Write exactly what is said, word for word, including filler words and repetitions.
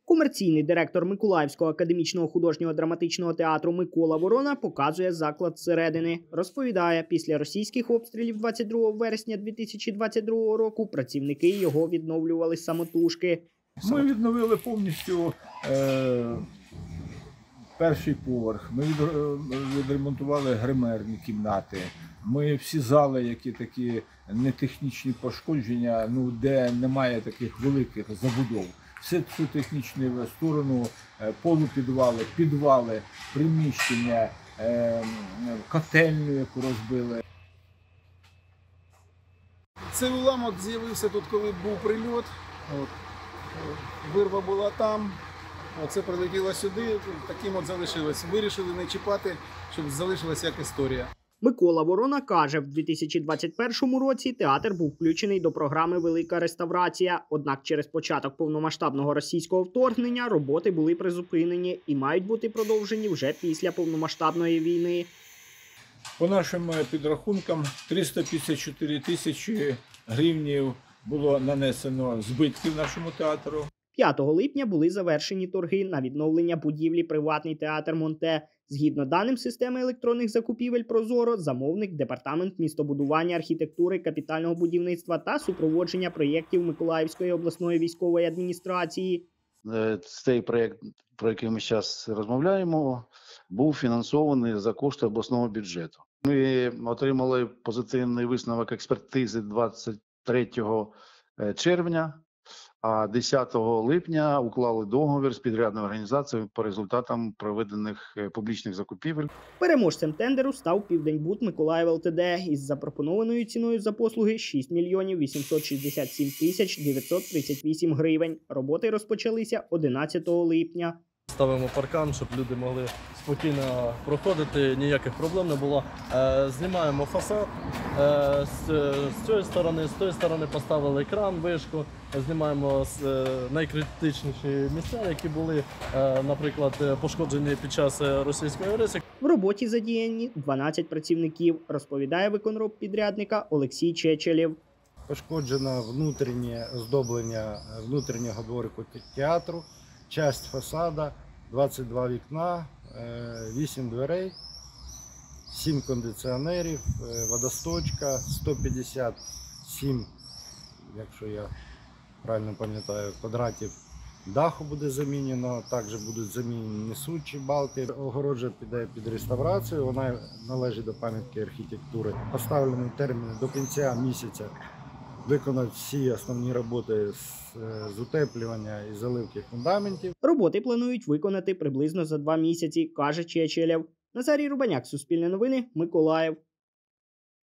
Комерційний директор Миколаївського академічного художнього драматичного театру Микола Ворона показує заклад зсередини. Розповідає, після російських обстрілів двадцять другого вересня дві тисячі двадцять другого року працівники його відновлювали самотужки. Ми відновили повністю е, перший поверх, ми відремонтували гримерні кімнати, ми всі зали, які такі нетехнічні пошкодження, ну, де немає таких великих забудов. Всю цю технічну сторону, полупідвали, підвали, приміщення, котельню, яку розбили. Цей уламок з'явився тут, коли був прильот. От. Вирва була там, оце прилетіло сюди, таким от залишилось. Вирішили не чіпати, щоб залишилася як історія. Микола Ворона каже, в дві тисячі двадцять першому році театр був включений до програми «Велика реставрація». Однак через початок повномасштабного російського вторгнення роботи були призупинені і мають бути продовжені вже після повномасштабної війни. По нашим підрахункам, триста п'ятдесят чотири тисячі гривнів було нанесено збитків нашому театру. п'ятого липня були завершені торги на відновлення будівлі «Приватний театр Монте». Згідно даним системи електронних закупівель «Прозоро», замовник – Департамент містобудування, архітектури, капітального будівництва та супроводження проєктів Миколаївської обласної військової адміністрації. Цей проєкт, про який ми зараз розмовляємо, був фінансований за кошти обласного бюджету. Ми отримали позитивний висновок експертизи двадцять третього червня. А десятого липня уклали договір з підрядною організацією по результатам проведених публічних закупівель. Переможцем тендеру став «Південьбуд Миколаїв ЛТД» із запропонованою ціною за послуги шість мільйонів вісімсот шістдесят сім тисяч дев'ятсот тридцять вісім гривень. Роботи розпочалися одинадцятого липня. Ставимо паркан, щоб люди могли спокійно проходити, ніяких проблем не було. Знімаємо фасад, з цієї сторони, з тієї сторони поставили кран, вишку, знімаємо найкритичніші місця, які були, наприклад, пошкоджені під час російської агресії. В роботі задіяні дванадцять працівників, розповідає виконроб підрядника Олексій Чечелєв. Пошкоджено внутрішнє оздоблення внутрішнього дворику театру, часть фасада, двадцять два вікна, вісім дверей, сім кондиціонерів, водосточка, сто п'ятдесят сім, якщо я правильно пам'ятаю, квадратів даху буде замінено, також будуть замінені несучі балки. Огорожа піде під реставрацію, вона належить до пам'ятки архітектури. Поставлені терміни до кінця місяця виконати всі основні роботи з, з утеплювання і заливки фундаментів. Роботи планують виконати приблизно за два місяці, каже Чечелєв. Назарій Рубаняк, Суспільне новини, Миколаїв.